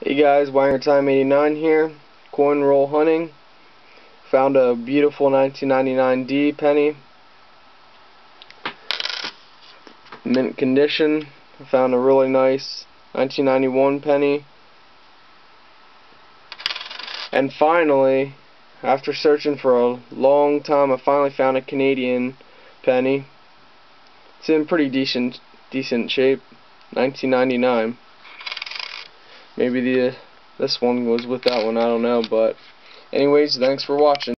Hey guys, Wanger Time 89 here, coin roll hunting. Found a beautiful 1999 D penny, mint condition. I found a really nice 1991 penny, and finally, after searching for a long time, I finally found a Canadian penny. It's in pretty decent shape, 1999. Maybe this one was with that one, I don't know, but anyways, thanks for watching.